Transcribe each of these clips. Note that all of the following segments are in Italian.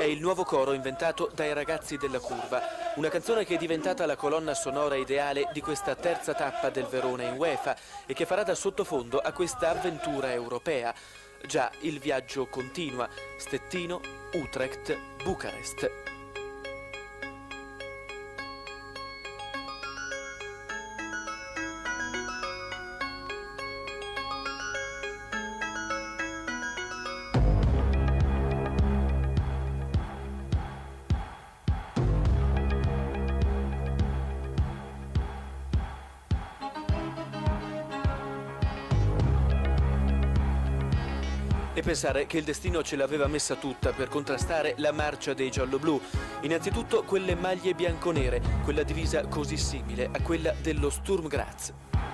è il nuovo coro inventato dai ragazzi della Curva, una canzone che è diventata la colonna sonora ideale di questa terza tappa del Verona in UEFA e che farà da sottofondo a questa avventura europea. Già, il viaggio continua, Stettino, Utrecht, Bucarest. E pensare che il destino ce l'aveva messa tutta per contrastare la marcia dei gialloblu. Innanzitutto quelle maglie bianconere, quella divisa così simile a quella dello Sturm Graz.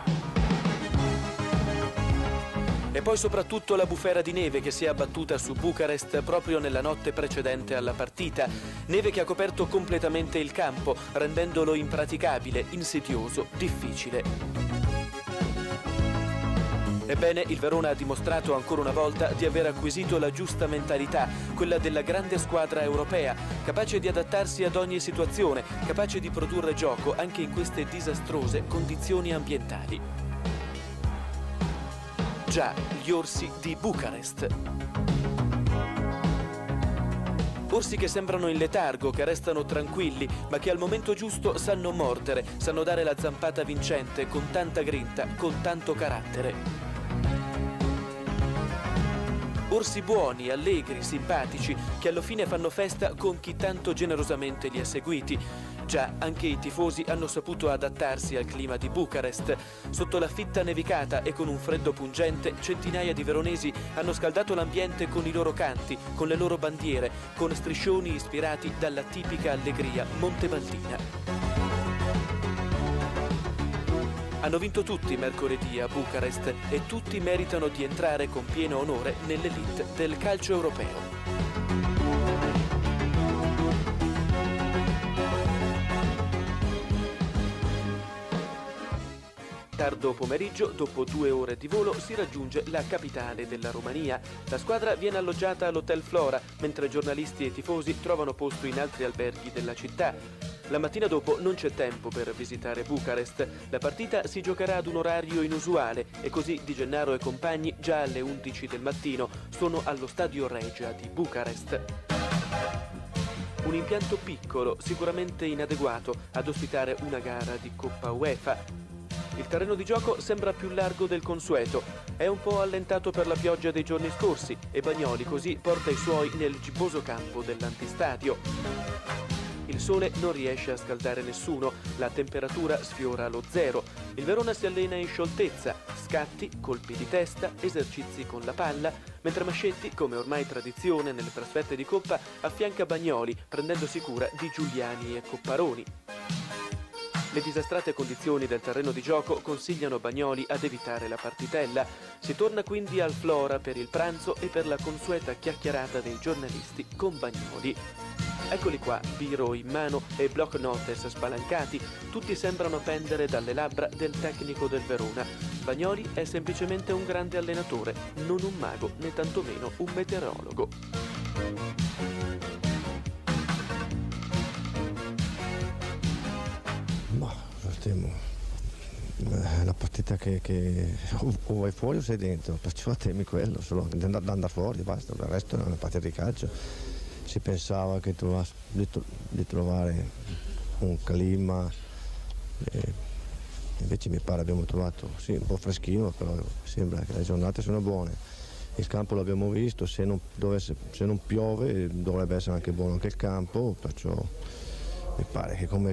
E poi soprattutto la bufera di neve che si è abbattuta su Bucarest proprio nella notte precedente alla partita. Neve che ha coperto completamente il campo, rendendolo impraticabile, insidioso, difficile. Ebbene, il Verona ha dimostrato ancora una volta di aver acquisito la giusta mentalità, quella della grande squadra europea, capace di adattarsi ad ogni situazione, capace di produrre gioco anche in queste disastrose condizioni ambientali. Già, gli orsi di Bucarest. Orsi che sembrano in letargo, che restano tranquilli, ma che al momento giusto sanno mordere, sanno dare la zampata vincente, con tanta grinta, con tanto carattere. Orsi buoni, allegri, simpatici, che alla fine fanno festa con chi tanto generosamente li ha seguiti. Già, anche i tifosi hanno saputo adattarsi al clima di Bucarest. Sotto la fitta nevicata e con un freddo pungente, centinaia di veronesi hanno scaldato l'ambiente con i loro canti, con le loro bandiere, con striscioni ispirati dalla tipica allegria montebaldina. Hanno vinto tutti mercoledì a Bucarest e tutti meritano di entrare con pieno onore nell'elite del calcio europeo. Tardo pomeriggio, dopo 2 ore di volo, si raggiunge la capitale della Romania. La squadra viene alloggiata all'Hotel Flora, mentre giornalisti e tifosi trovano posto in altri alberghi della città. La mattina dopo non c'è tempo per visitare Bucarest. La partita si giocherà ad un orario inusuale e così Di Gennaro e compagni già alle 11 del mattino sono allo Stadio Regia di Bucarest. Un impianto piccolo, sicuramente inadeguato ad ospitare una gara di Coppa UEFA. Il terreno di gioco sembra più largo del consueto, è un po' allentato per la pioggia dei giorni scorsi e Bagnoli così porta i suoi nel gibboso campo dell'antistadio. Il sole non riesce a scaldare nessuno, la temperatura sfiora lo zero. Il Verona si allena in scioltezza, scatti, colpi di testa, esercizi con la palla, mentre Mascetti, come ormai tradizione nelle trasferte di Coppa, affianca Bagnoli, prendendosi cura di Giuliani e Copparoni. Le disastrate condizioni del terreno di gioco consigliano Bagnoli ad evitare la partitella. Si torna quindi al Flora per il pranzo e per la consueta chiacchierata dei giornalisti con Bagnoli. Eccoli qua, biro in mano e block notes spalancati, tutti sembrano pendere dalle labbra del tecnico del Verona. Bagnoli è semplicemente un grande allenatore, non un mago né tantomeno un meteorologo. È una partita che o vai fuori o sei dentro, perciò temi quello, solo di andare fuori, basta, il resto è una partita di calcio. Si pensava che di trovare un clima, invece mi pare abbiamo trovato sì, un po' freschino, però sembra che le giornate sono buone. Il campo l'abbiamo visto, se non piove dovrebbe essere anche buono anche il campo, perciò mi pare che come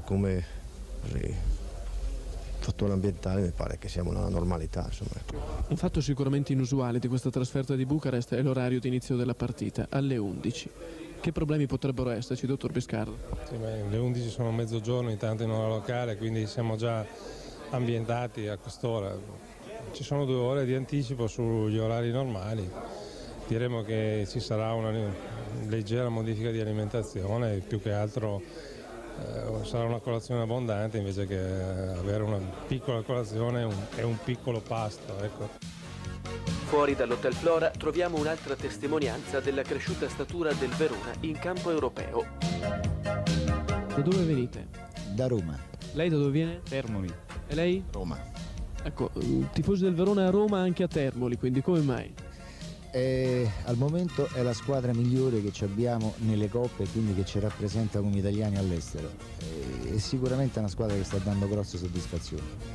fattore ambientale mi pare che siamo nella normalità. Insomma. Un fatto sicuramente inusuale di questa trasferta di Bucarest è l'orario di inizio della partita, alle 11. Che problemi potrebbero esserci, dottor Biscardo? Sì, le 11 sono mezzogiorno, intanto in ora locale, quindi siamo già ambientati a quest'ora. Ci sono 2 ore di anticipo sugli orari normali. Diremo che ci sarà una leggera modifica di alimentazione, più che altro sarà una colazione abbondante invece che avere una piccola colazione e un piccolo pasto. Ecco. Fuori dall'Hotel Flora troviamo un'altra testimonianza della cresciuta statura del Verona in campo europeo. Da dove venite? Da Roma. Lei da dove viene? Termoli. E lei? Roma. Ecco, tifosi del Verona a Roma anche a Termoli, quindi come mai? Al momento è la squadra migliore che ci abbiamo nelle coppe, quindi che ci rappresenta come italiani all'estero. È sicuramente una squadra che sta dando grosse soddisfazioni.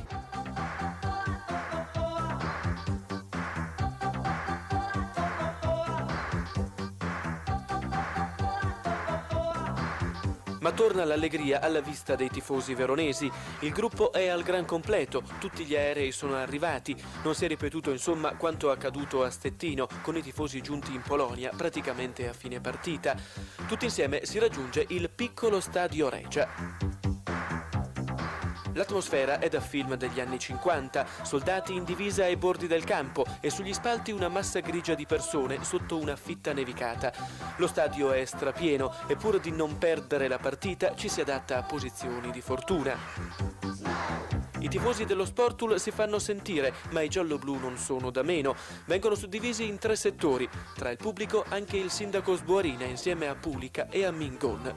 Ma torna l'allegria alla vista dei tifosi veronesi. Il gruppo è al gran completo, tutti gli aerei sono arrivati. Non si è ripetuto insomma quanto accaduto a Stettino, con i tifosi giunti in Polonia praticamente a fine partita. Tutti insieme si raggiunge il piccolo stadio Regia. L'atmosfera è da film degli anni 50, soldati in divisa ai bordi del campo e sugli spalti una massa grigia di persone sotto una fitta nevicata. Lo stadio è strapieno e pur di non perdere la partita ci si adatta a posizioni di fortuna. I tifosi dello Sportul si fanno sentire, ma i gialloblu non sono da meno. Vengono suddivisi in 3 settori, tra il pubblico anche il sindaco Sbuarina insieme a Pulica e a Mingon.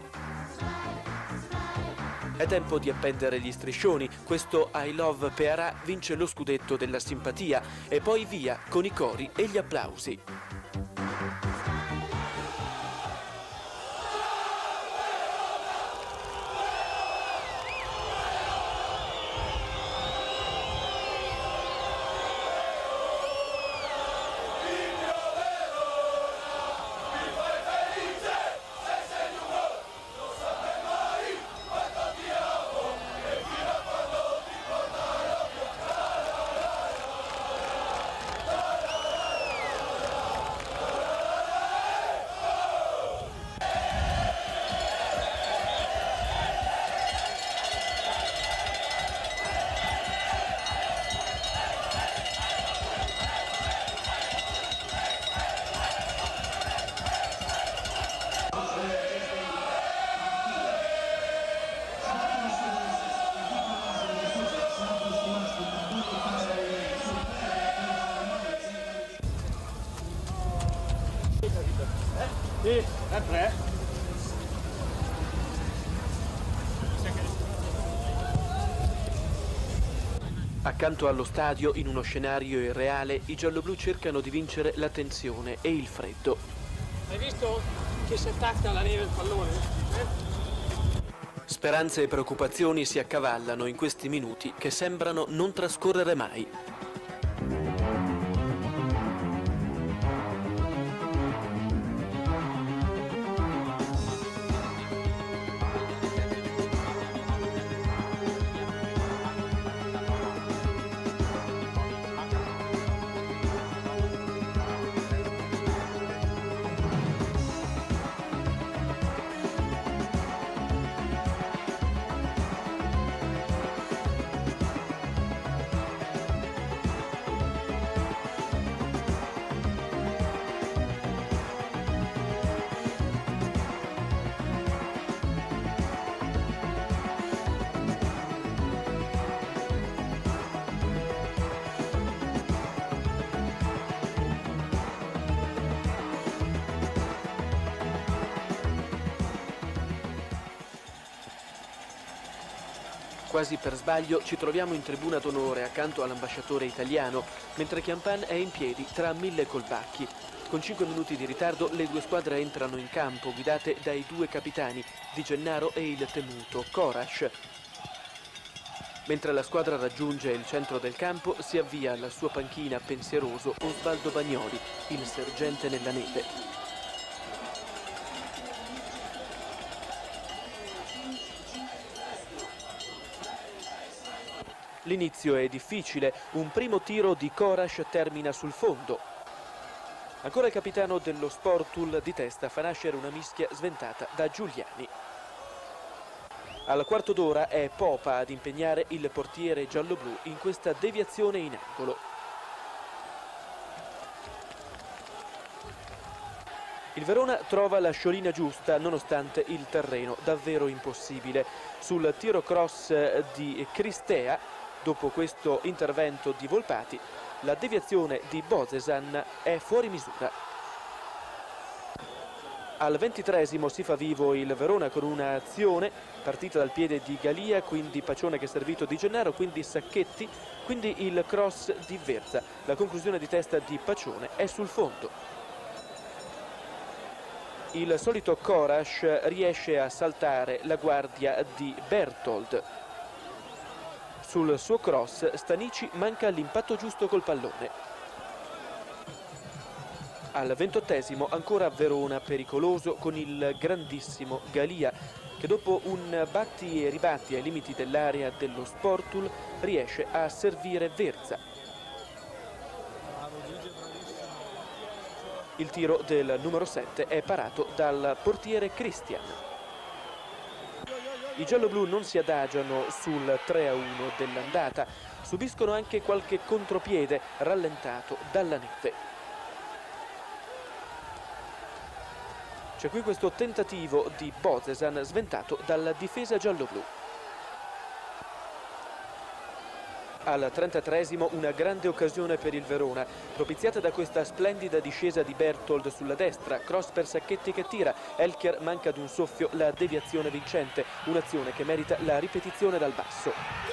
È tempo di appendere gli striscioni, questo I Love Pearà vince lo scudetto della simpatia e poi via con i cori e gli applausi. Accanto allo stadio, in uno scenario irreale, i gialloblu cercano di vincere la tensione e il freddo. Hai visto che si attacca alla neve il pallone? Speranze e preoccupazioni si accavallano in questi minuti che sembrano non trascorrere mai. Quasi per sbaglio ci troviamo in tribuna d'onore accanto all'ambasciatore italiano, mentre Chiampan è in piedi tra 1000 colpacchi. Con 5 minuti di ritardo le due squadre entrano in campo, guidate dai 2 capitani, Di Gennaro e il temuto Korash. Mentre la squadra raggiunge il centro del campo, si avvia alla sua panchina pensieroso Osvaldo Bagnoli, il sergente nella neve. L'inizio è difficile, un primo tiro di Korash termina sul fondo. Ancora il capitano dello Sportul di testa fa nascere una mischia sventata da Giuliani. Al quarto d'ora è Popa ad impegnare il portiere gialloblu in questa deviazione in angolo. Il Verona trova la sciolina giusta nonostante il terreno davvero impossibile. Sul tiro cross di Cristea, Dopo questo intervento di Volpati, la deviazione di Bozesan è fuori misura. Al 23esimo si fa vivo il Verona con un'azione partita dal piede di Galia, quindi Pacione che è servito di Gennaro, quindi Sacchetti, quindi il cross di Verza. La conclusione di testa di Pacione è sul fondo. Il solito Korash riesce a saltare la guardia di Berthold. Sul suo cross Stanici manca l'impatto giusto col pallone. Al 28esimo ancora Verona pericoloso con il grandissimo Galia che dopo un batti e ribatti ai limiti dell'area dello Sportul riesce a servire Verza. Il tiro del numero 7 è parato dal portiere Christian. I gialloblu non si adagiano sul 3-1 dell'andata, subiscono anche qualche contropiede rallentato dalla neve. C'è qui questo tentativo di Bozesan sventato dalla difesa gialloblu. Al 33esimo una grande occasione per il Verona, propiziata da questa splendida discesa di Berthold sulla destra, cross per Sacchetti che tira, Elkier manca ad un soffio la deviazione vincente, un'azione che merita la ripetizione dal basso.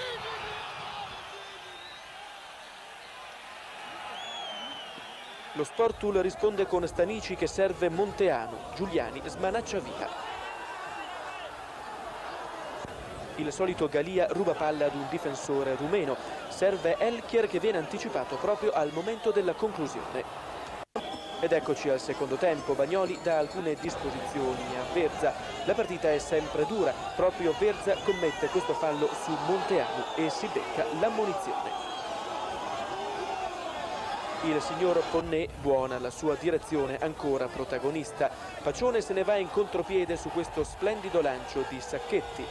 Lo Sportul risponde con Stanici che serve Monteanu, Giuliani smanaccia via. Il solito Galia ruba palla ad un difensore rumeno, serve Elkier che viene anticipato proprio al momento della conclusione. Ed eccoci al secondo tempo, Bagnoli dà alcune disposizioni a Verza. La partita è sempre dura, proprio Verza commette questo fallo su Monteanu e si becca l'ammonizione. Il signor Ponnet, buona la sua direzione, ancora protagonista. Pacione se ne va in contropiede su questo splendido lancio di Sacchetti.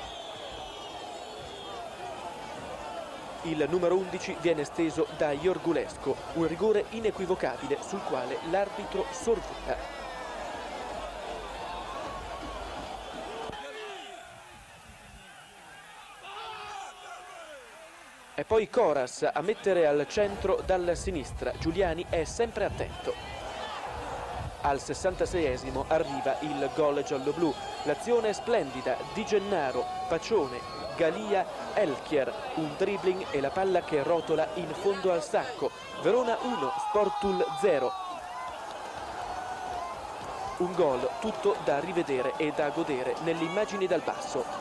Il numero 11 viene steso da Iorgulesco, un rigore inequivocabile sul quale l'arbitro sorvota. E poi Koras a mettere al centro dalla sinistra. Giuliani è sempre attento. Al 66esimo arriva il gol gialloblu. L'azione è splendida di Gennaro, Pacione, Galia, Elkier. Un dribbling e la palla che rotola in fondo al sacco. Verona 1, Sportul 0. Un gol tutto da rivedere e da godere nelle immagini dal basso.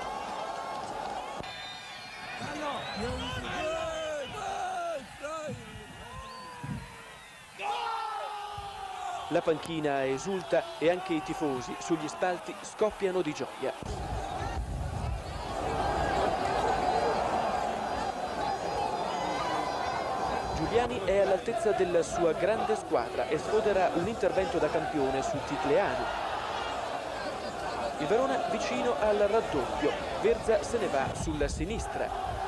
La panchina esulta e anche i tifosi sugli spalti scoppiano di gioia. Giuliani è all'altezza della sua grande squadra e sfodera un intervento da campione su Titleanu. Il Verona vicino al raddoppio, Verza se ne va sulla sinistra.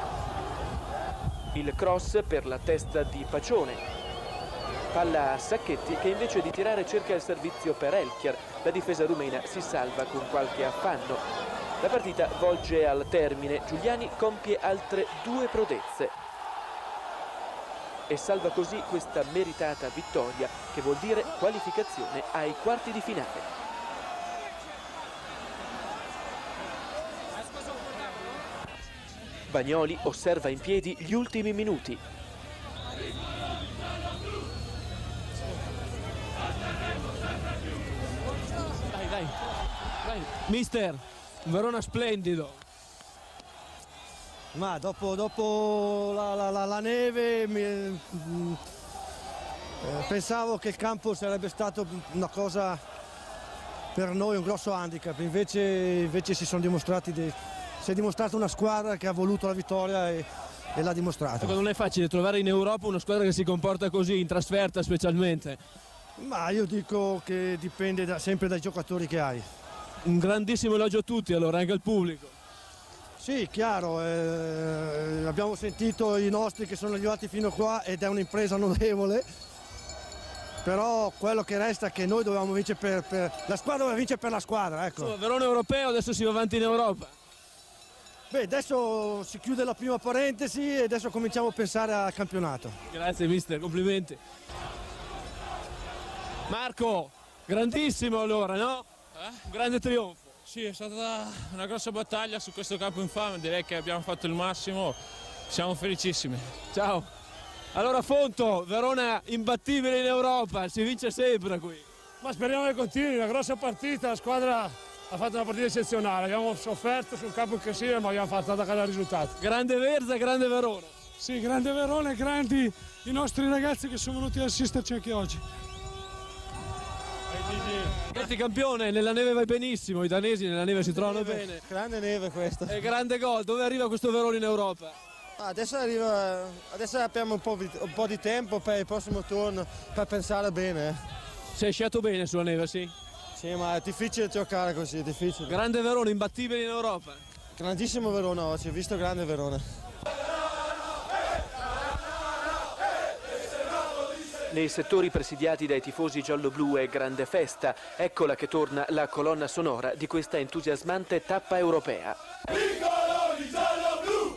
Il cross per la testa di Pacione. Palla a Sacchetti che invece di tirare cerca il servizio per Elkier. La difesa rumena si salva con qualche affanno. La partita volge al termine. Giuliani compie altre 2 prodezze. E salva così questa meritata vittoria che vuol dire qualificazione ai quarti di finale. Bagnoli osserva in piedi gli ultimi minuti. Vai, mister, Verona splendido. Ma dopo la neve pensavo che il campo sarebbe stato una cosa per noi, un grosso handicap, invece si è dimostrata una squadra che ha voluto la vittoria e l'ha dimostrata. Non è facile trovare in Europa una squadra che si comporta così, in trasferta specialmente. Ma io dico che dipende sempre dai giocatori che hai. Un grandissimo elogio a tutti, allora, anche al pubblico. Sì, chiaro, abbiamo sentito i nostri che sono arrivati fino qua ed è un'impresa notevole, però quello che resta è che noi dovevamo vincere la squadra doveva vincere per la squadra, ecco. Insomma, Verona europeo, adesso si va avanti in Europa. Beh, adesso si chiude la prima parentesi e adesso cominciamo a pensare al campionato. Grazie mister, complimenti. Marco, grandissimo allora, no? Un grande trionfo. Sì, è stata una grossa battaglia su questo campo infame, direi che abbiamo fatto il massimo, siamo felicissimi. Ciao. Allora Fonto, Verona imbattibile in Europa, si vince sempre qui. Ma speriamo che continui, una grossa partita, la squadra ha fatto una partita eccezionale, abbiamo sofferto sul campo increscibile ma abbiamo fatto da cada risultato. Grande Verza, grande Verona. Sì, grande Verona e grandi i nostri ragazzi che sono venuti ad assisterci anche oggi. Metti campione, nella neve vai benissimo, i danesi nella neve si trovano bene. Grande neve questa. E grande gol, dove arriva questo Verona in Europa? Adesso abbiamo un po' di tempo per il prossimo turno per pensare bene. Sei sciato bene sulla neve, sì? Sì, ma è difficile giocare così, è difficile. Grande Verona, imbattibile in Europa. Grandissimo Verona oggi, ho visto grande Verona. Nei settori presidiati dai tifosi giallo-blu è grande festa. Eccola che torna la colonna sonora di questa entusiasmante tappa europea. I colori giallo-blu!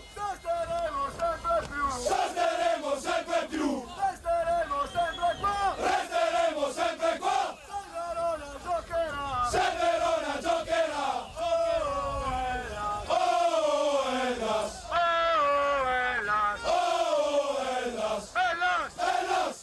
Sosterremo sempre più! Resteremo sempre qua! Resteremo sempre qua! Se Verona giocherà! Oh, Hellas! Oh, Hellas! Oh, Hellas! Oh, Hellas! Hellas! Hellas!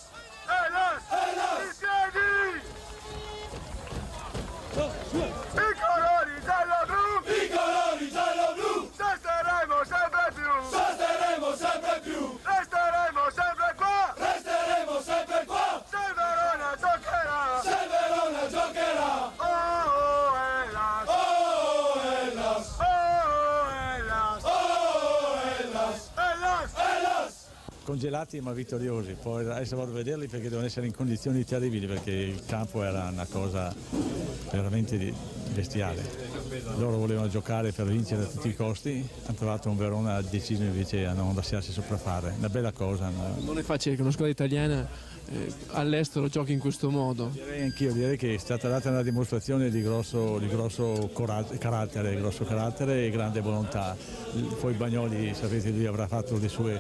I colori giallo-blu! I colori giallo-blu! Sosterremo sempre più! Sosterremo sempre più! Resteremo sempre qua! Resteremo sempre qua! Se Verona giocherà! Se Verona giocherà! Oh, Hellas! Oh, Hellas! Oh, Hellas! Oh, Hellas! Hellas! Hellas! Congelati ma vittoriosi, poi adesso vado a vederli perché devono essere in condizioni terribili perché il campo era una cosa veramente bestiale. Loro volevano giocare per vincere a tutti i costi, hanno trovato un Verona deciso invece a non lasciarsi sopraffare, una bella cosa. Non è facile che una squadra italiana all'estero giochi in questo modo. Direi anch'io, direi che è stata data una dimostrazione di grosso carattere e grande volontà. Poi Bagnoli, sapete, lui avrà fatto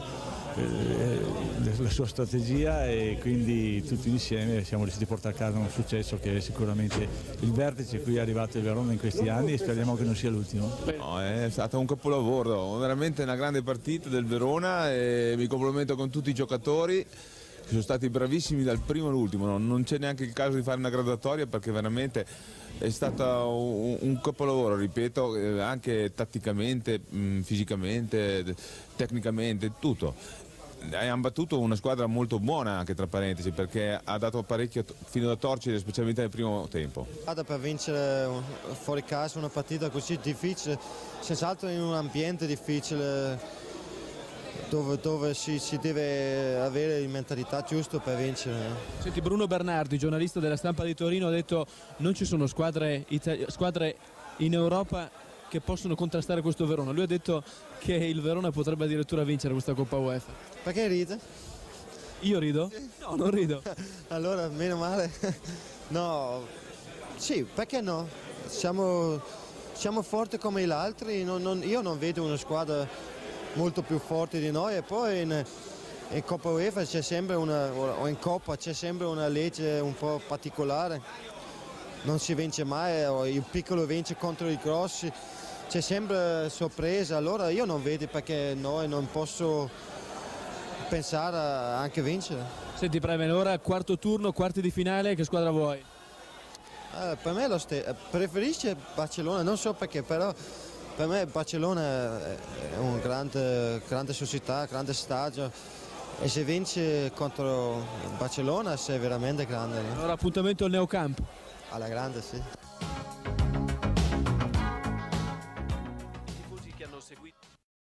la sua strategia e quindi tutti insieme siamo riusciti a portare a casa un successo che è sicuramente il vertice cui è arrivato il Verona in questi anni e speriamo che non sia l'ultimo. No, è stato un capolavoro, veramente una grande partita del Verona e mi complimento con tutti i giocatori che sono stati bravissimi dal primo all'ultimo, non c'è neanche il caso di fare una graduatoria perché veramente è stato un capolavoro, ripeto, anche tatticamente, fisicamente, tecnicamente, tutto. Hanno battuto una squadra molto buona anche tra parentesi perché ha dato parecchio fino da torcere specialmente nel primo tempo. Per vincere fuori casa una partita così difficile, senz'altro in un ambiente difficile dove si deve avere la mentalità giusta per vincere. Senti, Bruno Bernardi, giornalista della Stampa di Torino, ha detto non ci sono squadre in Europa che possono contrastare questo Verona. Lui ha detto che il Verona potrebbe addirittura vincere questa Coppa UEFA. Perché ride? Io rido? No, non rido. Allora, meno male. No, sì, perché no? Siamo forti come gli altri, io non vedo una squadra molto più forte di noi e poi in Coppa UEFA c'è sempre o in Coppa c'è sempre una legge un po' particolare. Non si vince mai, il piccolo vince contro i grossi. C'è sempre sorpresa, allora io non vedo perché noi non posso pensare a anche vincere. Senti Preven, ora quarto turno, quarti di finale, che squadra vuoi? Per me preferisce Barcellona, non so perché, però per me Barcellona è una grande società, grande stadio e se vince contro Barcellona sei veramente grande. Allora appuntamento al Nou Camp. Alla grande, sì.